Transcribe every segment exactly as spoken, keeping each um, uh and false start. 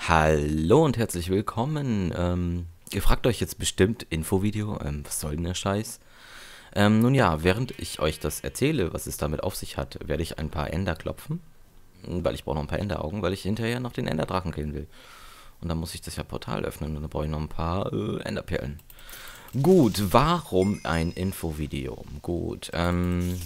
Hallo und herzlich willkommen. Ähm, ihr fragt euch jetzt bestimmt Infovideo, ähm, was soll denn der Scheiß? Ähm, nun ja, während ich euch das erzähle, was es damit auf sich hat, werde ich ein paar Ender klopfen, weil ich brauche noch ein paar Enderaugen, weil ich hinterher noch den Enderdrachen killen will. Und dann muss ich das ja Portal öffnen und dann brauche ich noch ein paar äh, Enderperlen. Gut, warum ein Infovideo? Gut, ähm,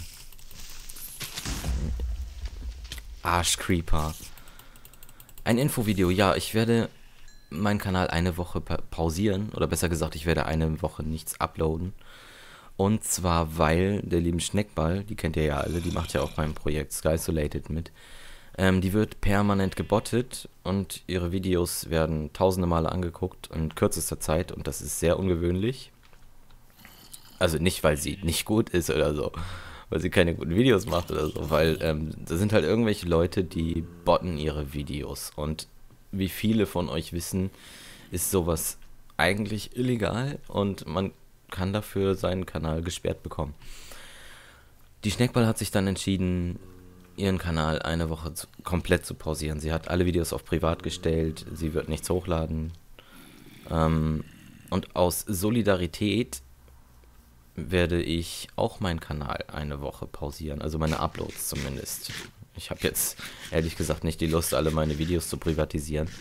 Arschcreeper. Ein Infovideo, ja, ich werde meinen Kanal eine Woche pa pausieren, oder besser gesagt, ich werde eine Woche nichts uploaden. Und zwar, weil der lieben Schneckball, die kennt ihr ja alle, die macht ja auch beim Projekt Skysolated mit, ähm, die wird permanent gebottet und ihre Videos werden tausende Male angeguckt in kürzester Zeit und das ist sehr ungewöhnlich. Also nicht, weil sie nicht gut ist oder so, weil sie keine guten Videos macht oder so, weil ähm, da sind halt irgendwelche Leute, die botten ihre Videos. Und wie viele von euch wissen, ist sowas eigentlich illegal und man kann dafür seinen Kanal gesperrt bekommen. Die Schneckball hat sich dann entschieden, ihren Kanal eine Woche zu, komplett zu pausieren. Sie hat alle Videos auf privat gestellt, sie wird nichts hochladen. Ähm, und aus Solidarität werde ich auch meinen Kanal eine Woche pausieren, also meine Uploads zumindest. Ich habe jetzt ehrlich gesagt nicht die Lust, alle meine Videos zu privatisieren.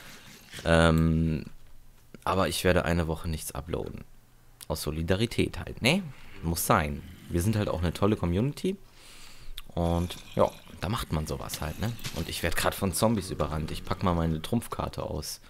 Ähm, aber ich werde eine Woche nichts uploaden. Aus Solidarität halt, ne? Muss sein. Wir sind halt auch eine tolle Community. Und ja, da macht man sowas halt, ne? Und ich werde gerade von Zombies überrannt. Ich pack mal meine Trumpfkarte aus.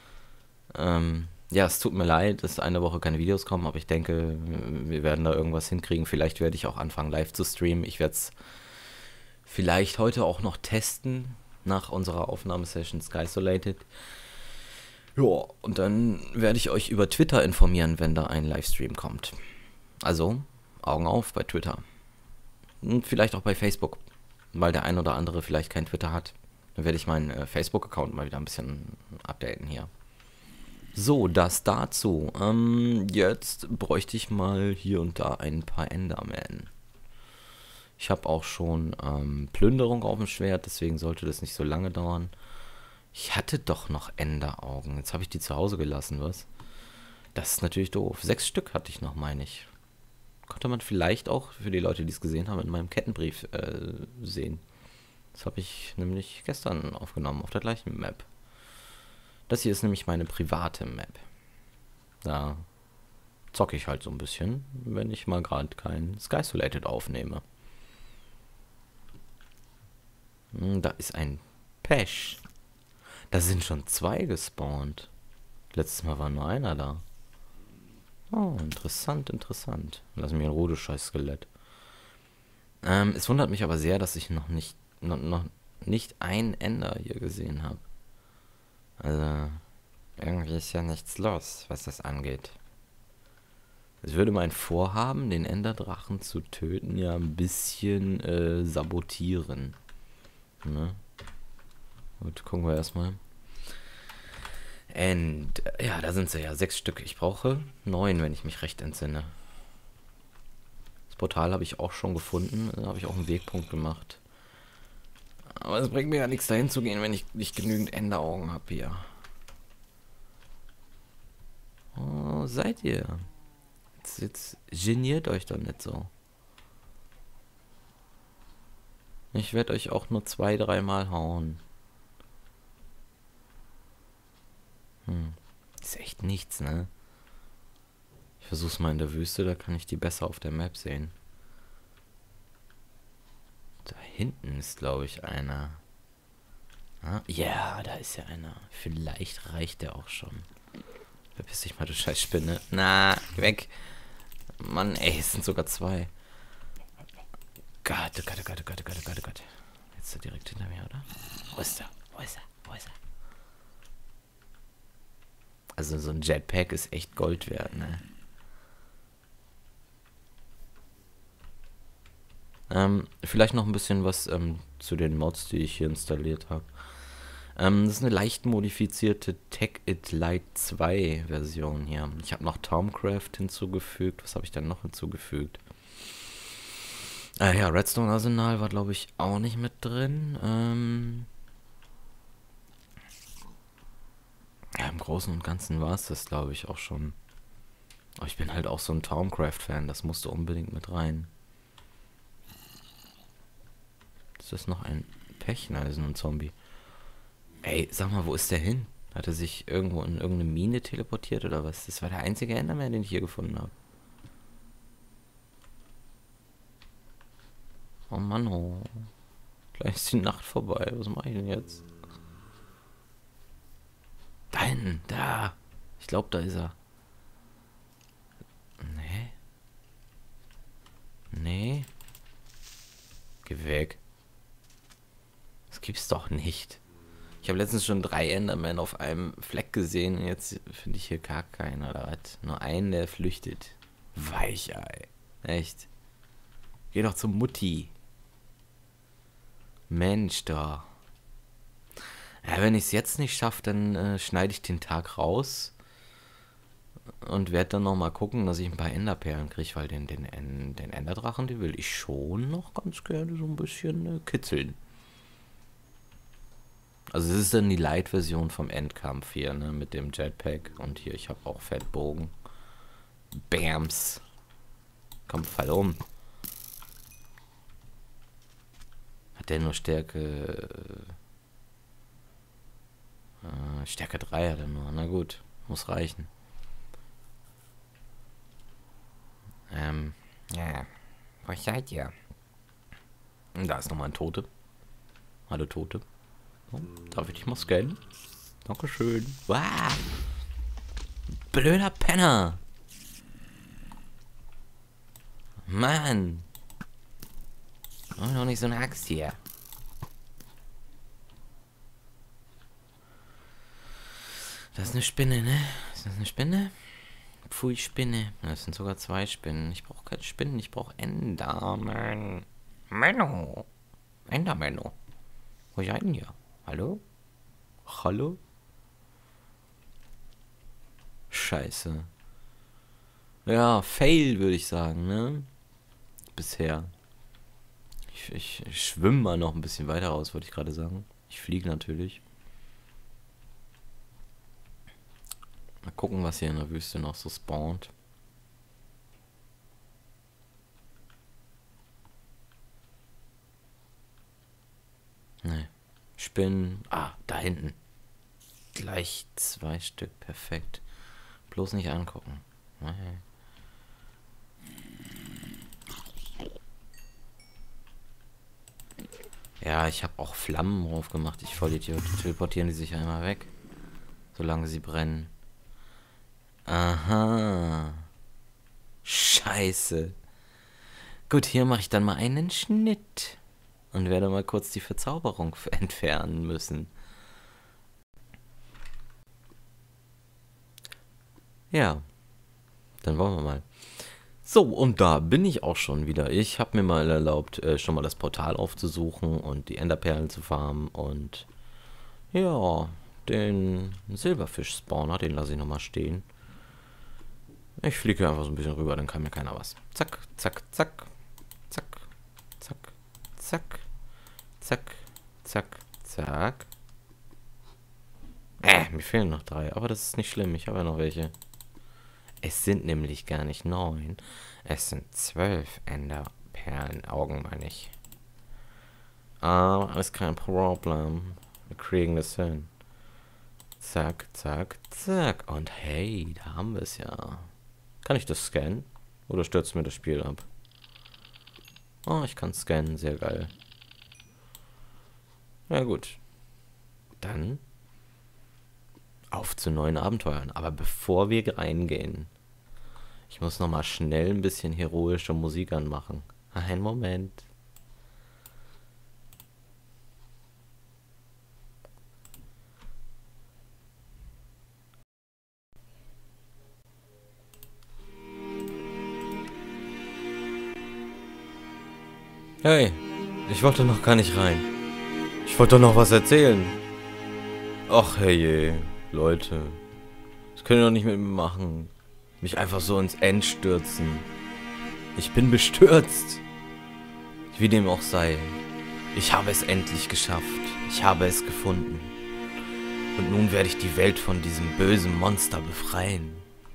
Ähm, ja, es tut mir leid, dass eine Woche keine Videos kommen, aber ich denke, wir werden da irgendwas hinkriegen. Vielleicht werde ich auch anfangen, live zu streamen. Ich werde es vielleicht heute auch noch testen nach unserer Aufnahmesession Skysolated. Ja, und dann werde ich euch über Twitter informieren, wenn da ein Livestream kommt. Also, Augen auf bei Twitter. Und vielleicht auch bei Facebook, weil der ein oder andere vielleicht kein Twitter hat. Dann werde ich meinen äh, Facebook-Account mal wieder ein bisschen updaten hier. So, das dazu. Ähm, jetzt bräuchte ich mal hier und da ein paar Endermen. Ich habe auch schon ähm, Plünderung auf dem Schwert, deswegen sollte das nicht so lange dauern. Ich hatte doch noch Enderaugen. Jetzt habe ich die zu Hause gelassen, was? Das ist natürlich doof. Sechs Stück hatte ich noch, meine ich. Konnte man vielleicht auch, für die Leute, die es gesehen haben, in meinem Kettenbrief äh, sehen. Das habe ich nämlich gestern aufgenommen, auf der gleichen Map. Das hier ist nämlich meine private Map. Da zocke ich halt so ein bisschen, wenn ich mal gerade kein Skysolated aufnehme. Hm, da ist ein Pesch. Da sind schon zwei gespawnt. Letztes Mal war nur einer da. Oh, interessant, interessant. Lass mich in Ruhe, du scheiß Skelett. Ähm, es wundert mich aber sehr, dass ich noch nicht, noch, noch nicht ein Ender hier gesehen habe. Also, irgendwie ist ja nichts los, was das angeht. Es würde mein Vorhaben, den Enderdrachen zu töten, ja ein bisschen äh, sabotieren. Ne? Gut, gucken wir erstmal. Und ja, da sind sie ja, sechs Stück. Ich brauche neun, wenn ich mich recht entsinne. Das Portal habe ich auch schon gefunden. Da habe ich auch einen Wegpunkt gemacht. Aber es bringt mir ja nichts dahin zu gehen, wenn ich nicht genügend Enderaugen habe hier. Oh, seid ihr? Jetzt, jetzt geniert euch doch nicht so. Ich werde euch auch nur zwei, dreimal hauen. Hm. Ist echt nichts, ne? Ich versuch's mal in der Wüste, da kann ich die besser auf der Map sehen. Da hinten ist, glaube ich, einer. Ah, ja, da ist ja einer. Vielleicht reicht der auch schon. Verpiss dich mal, du scheiß Spinne. Na, weg. Mann, ey, es sind sogar zwei. Gott, oh Gott, oh Gott, oh Gott, oh Gott, oh Gott, oh Gott. Jetzt ist er direkt hinter mir, oder? Wo ist er? Wo ist er? Wo ist er? Also so ein Jetpack ist echt Gold wert, ne? Ähm, vielleicht noch ein bisschen was ähm, zu den Mods, die ich hier installiert habe. Ähm, das ist eine leicht modifizierte Tech It Lite zwei Version hier. Ich habe noch Tomcraft hinzugefügt. Was habe ich dann noch hinzugefügt? Ah ja, Redstone Arsenal war, glaube ich, auch nicht mit drin. Ähm im Großen und Ganzen war es das, glaube ich, auch schon. Aber ich bin halt auch so ein Thaumcraft-Fan, das musste unbedingt mit rein. Ist das noch ein Pech? Nein, das ist nur ein Zombie. Ey, sag mal, wo ist der hin? Hat er sich irgendwo in irgendeine Mine teleportiert oder was? Das war der einzige Enderman, den ich hier gefunden habe. Oh Mann, oh. Gleich ist die Nacht vorbei. Was mache ich denn jetzt? Da hinten, da. Ich glaube, da ist er. Nee. Nee. Geh weg. Das gibt's doch nicht. Ich habe letztens schon drei Endermen auf einem Fleck gesehen und jetzt finde ich hier gar keinen oder was. Nur einen, der flüchtet. Weichei. Echt. Geh doch zum Mutti. Mensch, da. Ja, wenn ich es jetzt nicht schaffe, dann äh, schneide ich den Tag raus und werde dann nochmal gucken, dass ich ein paar Enderperlen kriege, weil den, den, den Enderdrachen, den will ich schon noch ganz gerne so ein bisschen äh, kitzeln. Also es ist dann die Light-Version vom Endkampf hier, ne, mit dem Jetpack. Und hier, ich habe auch Fettbogen. Bams. Komm, fall um. Hat der nur Stärke... Äh, Stärke drei hat er nur. Na gut, muss reichen. Ähm, ja. Wo seid ihr? Da ist nochmal ein Tote. Hallo Tote. Oh, darf ich dich mal scannen? Dankeschön. Wow. Blöder Penner. Mann. Oh, noch nicht so eine Axt hier. Das ist eine Spinne, ne? Ist das eine Spinne? Pfui, Spinne. Das sind sogar zwei Spinnen. Ich brauche keine Spinnen, ich brauche Enderman. Menno. Endermenno. Wo seid ihr? Hallo? Hallo? Scheiße. Ja, Fail würde ich sagen, ne? Bisher. Ich, ich, ich schwimme mal noch ein bisschen weiter raus, wollte ich gerade sagen. Ich fliege natürlich. Mal gucken, was hier in der Wüste noch so spawnt. Ne. Spinnen. Ah, da hinten. Gleich zwei Stück. Perfekt. Bloß nicht angucken. Nee. Ja, ich habe auch Flammen drauf gemacht. Ich Vollidiot. Teleportieren die sich einmal weg. Solange sie brennen. Aha. Scheiße. Gut, hier mache ich dann mal einen Schnitt. Und werde mal kurz die Verzauberung entfernen müssen. Ja. Dann wollen wir mal. So, und da bin ich auch schon wieder. Ich habe mir mal erlaubt, äh, schon mal das Portal aufzusuchen und die Enderperlen zu farmen. Und ja, den Silberfisch-Spawner, den lasse ich nochmal stehen. Ich fliege einfach so ein bisschen rüber, dann kann mir keiner was. Zack, zack, zack, zack, zack, zack, zack, zack, zack. Äh, mir fehlen noch drei, aber das ist nicht schlimm, ich habe ja noch welche. Es sind nämlich gar nicht neun, es sind zwölf Enderperlenaugen, meine ich. Aber ist kein Problem, wir kriegen das hin. Zack, zack, zack. Und hey, da haben wir es ja. Kann ich das scannen? Oder stürzt mir das Spiel ab? Oh, ich kann scannen. Sehr geil. Ja gut. Dann auf zu neuen Abenteuern. Aber bevor wir reingehen, ich muss nochmal schnell ein bisschen heroische Musik anmachen. Einen Moment. Hey, ich wollte noch gar nicht rein. Ich wollte doch noch was erzählen. Ach hey, Leute. Das könnt ihr doch nicht mit mir machen. Mich einfach so ins End stürzen. Ich bin bestürzt. Wie dem auch sei. Ich habe es endlich geschafft. Ich habe es gefunden. Und nun werde ich die Welt von diesem bösen Monster befreien.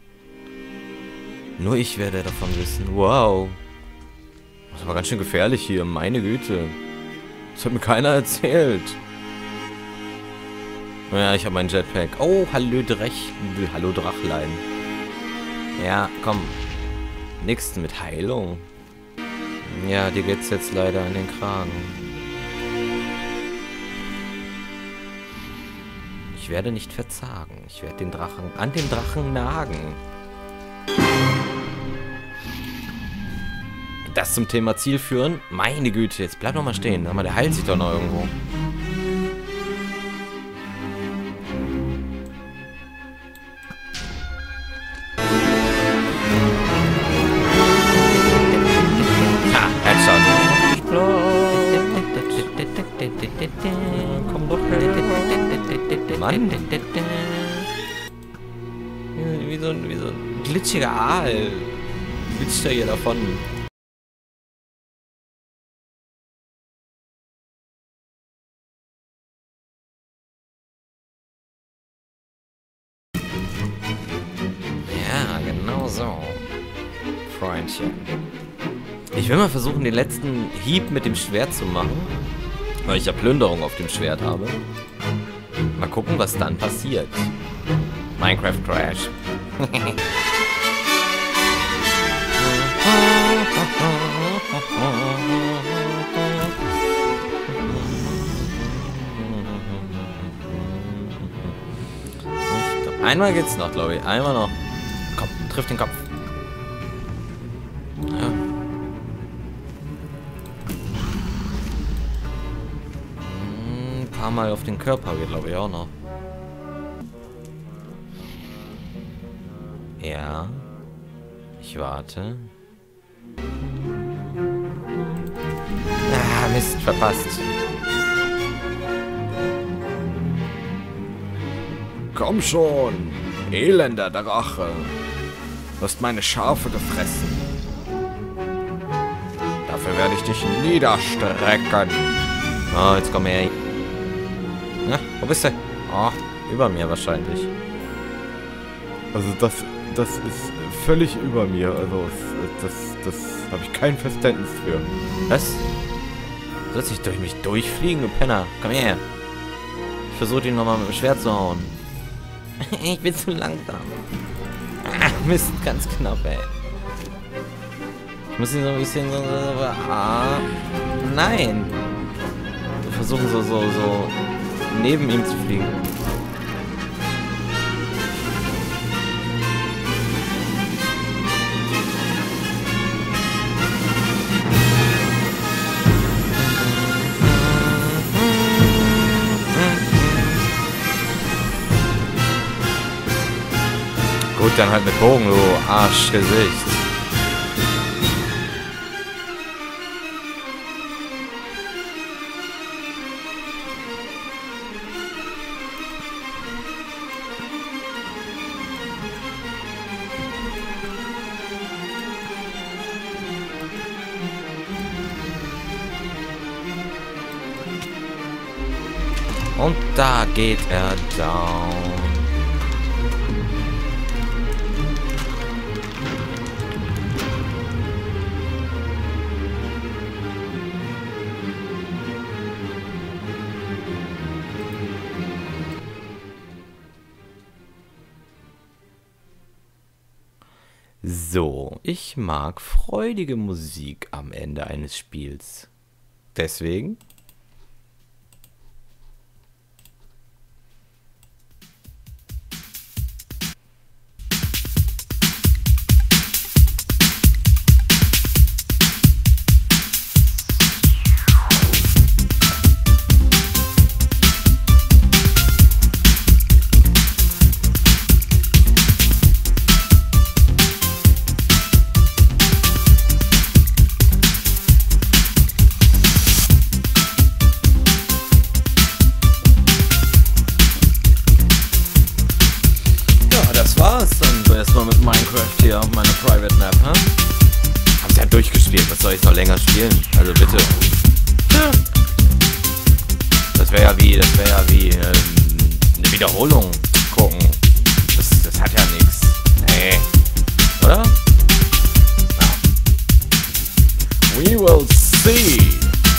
Nur ich werde davon wissen. Wow. Das ist aber ganz schön gefährlich hier, meine Güte. Das hat mir keiner erzählt. Ja, ich habe mein Jetpack. Oh, hallo Drech, hallo Drachlein. Ja, komm. Nix mit Heilung. Ja, dir geht's jetzt leider in den Kragen. Ich werde nicht verzagen. Ich werde den Drachen an den Drachen nagen. Das zum Thema Ziel führen. Meine Güte, jetzt bleib doch mal stehen. Sag mal, der heilt sich doch noch irgendwo. Ha, Headshot. Komm doch her. Mann. Wie so ein, wie so ein glitschiger Aal. Glitscht er hier davon. Ja, genau so. Freundchen. Ich will mal versuchen, den letzten Hieb mit dem Schwert zu machen. Weil ich ja Plünderung auf dem Schwert habe. Mal gucken, was dann passiert. Minecraft Crash. Einmal geht's noch, glaube ich. Einmal noch. Komm, trifft den Kopf. Ja. Ein paar Mal auf den Körper geht, glaube ich, auch noch. Ja. Ich warte. Ah, Mist, verpasst. Komm schon, elender Drache. Du hast meine Schafe gefressen. Dafür werde ich dich niederstrecken. Oh, jetzt komm her. Na, wo bist du? Oh, über mir wahrscheinlich. Also das, das ist völlig über mir. Also das, das, das habe ich kein Verständnis für. Was? Sollst dich durch mich durchfliegen, du Penner? Komm her. Ich versuche ihn nochmal mit dem Schwert zu hauen. Ich bin zu langsam. Ah, Mist, ganz knapp, ey. Ich muss ihn so ein bisschen so... Ah, nein. Wir versuchen so, so, so neben ihm zu fliegen. Gut, dann halt mit Bogen, du Arschgesicht. Und da geht er down. So, ich mag freudige Musik am Ende eines Spiels. Deswegen... Erstmal mit Minecraft hier auf meiner Private Map, hä? Hab's ja durchgespielt, was soll ich noch länger spielen? Also bitte. Das wäre ja wie, das wäre ja wie, ähm, eine Wiederholung gucken. Das, das hat ja nichts. Nee. Oder? Ja. We will see.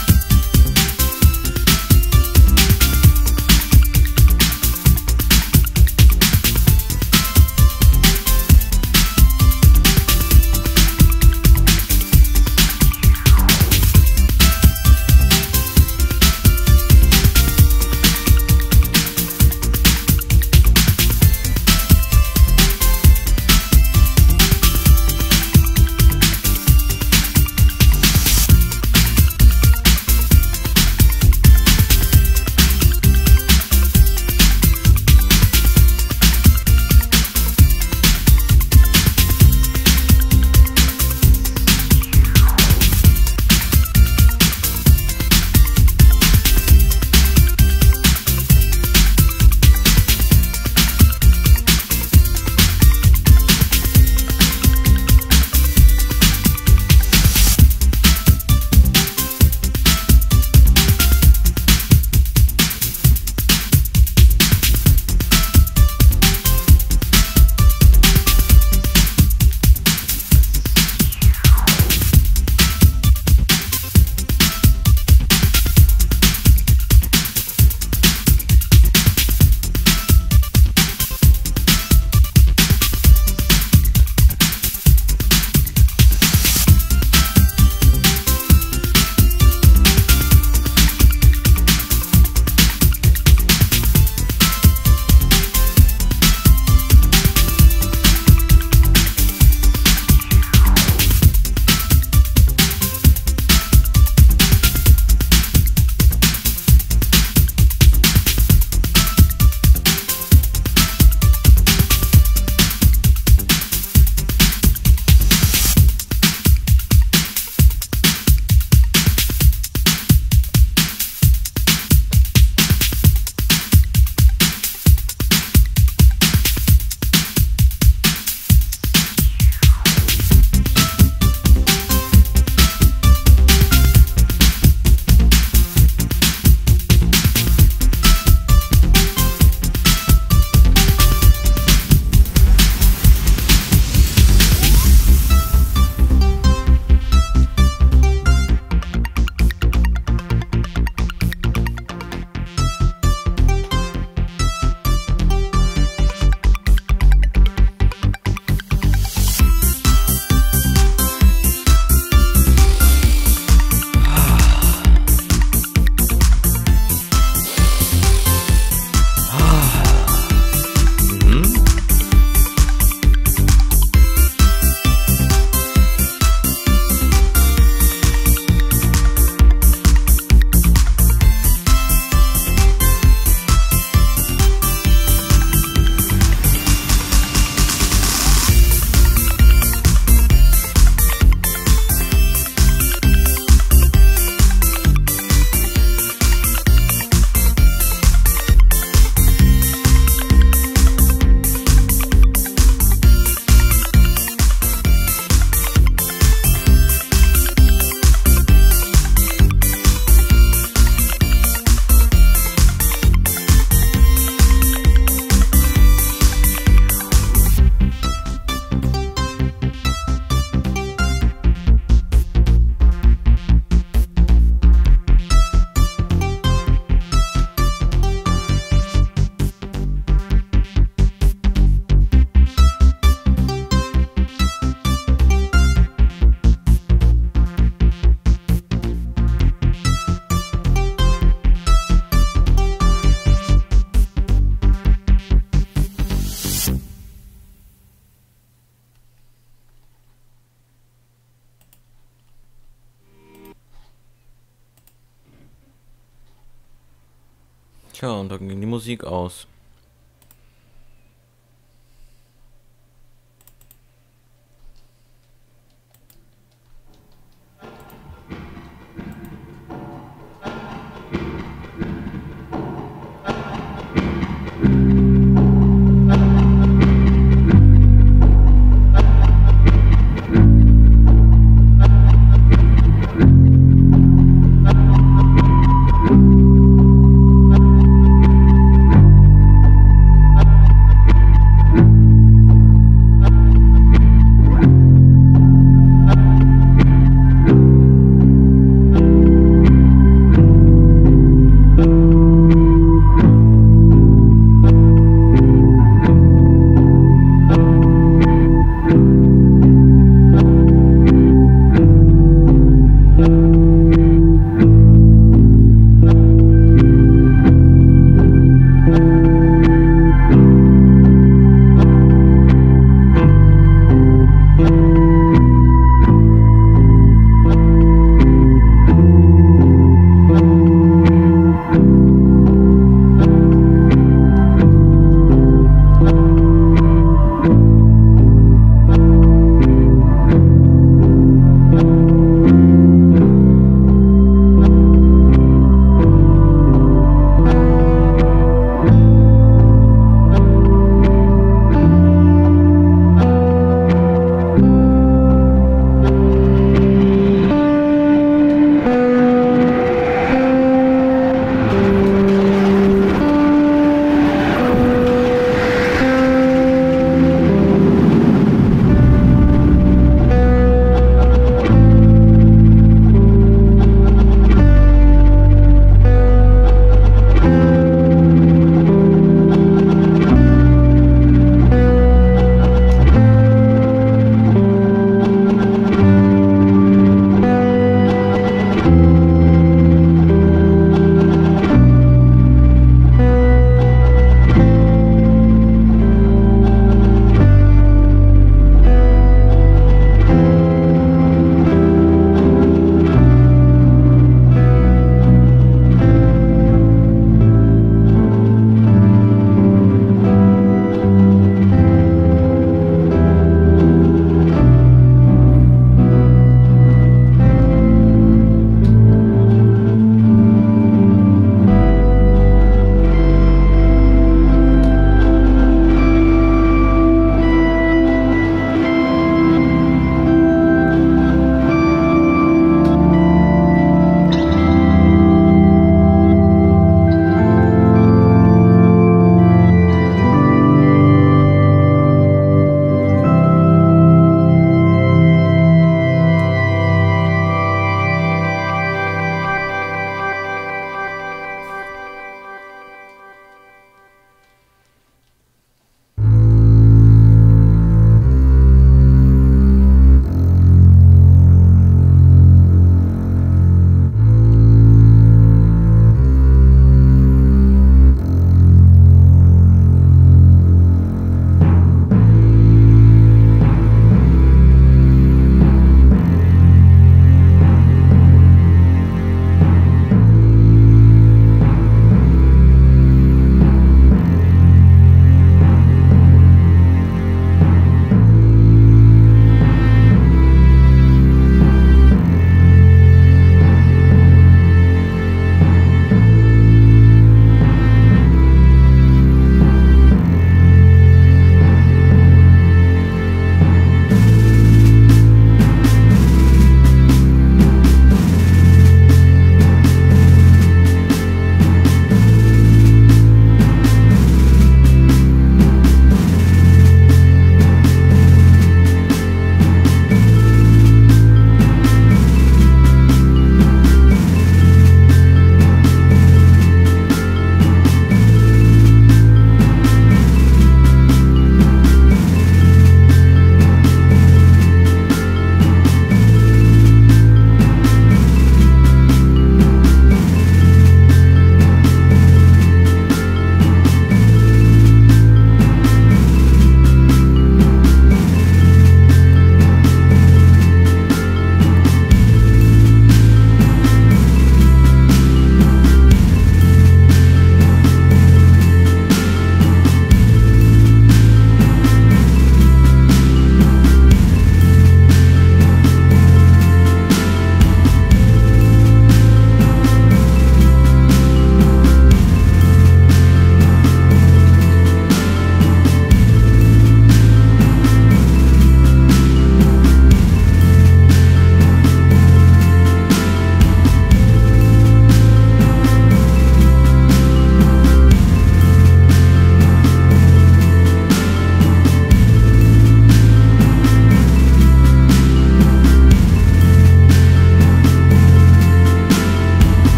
Tja, und dann ging die Musik aus.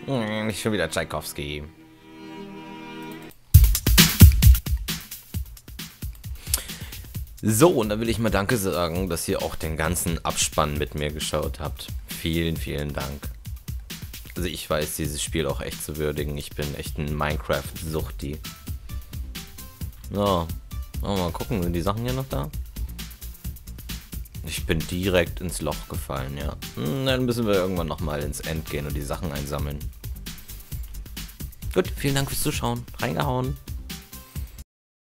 Hm, nicht schon wieder Tschaikowski. So, und dann will ich mal Danke sagen, dass ihr auch den ganzen Abspann mit mir geschaut habt. Vielen, vielen Dank. Also ich weiß dieses Spiel auch echt zu würdigen. Ich bin echt ein Minecraft-Suchti. So, mal gucken, sind die Sachen hier noch da? Ich bin direkt ins Loch gefallen, ja. Dann müssen wir irgendwann nochmal ins End gehen und die Sachen einsammeln. Gut, vielen Dank fürs Zuschauen. Reingehauen.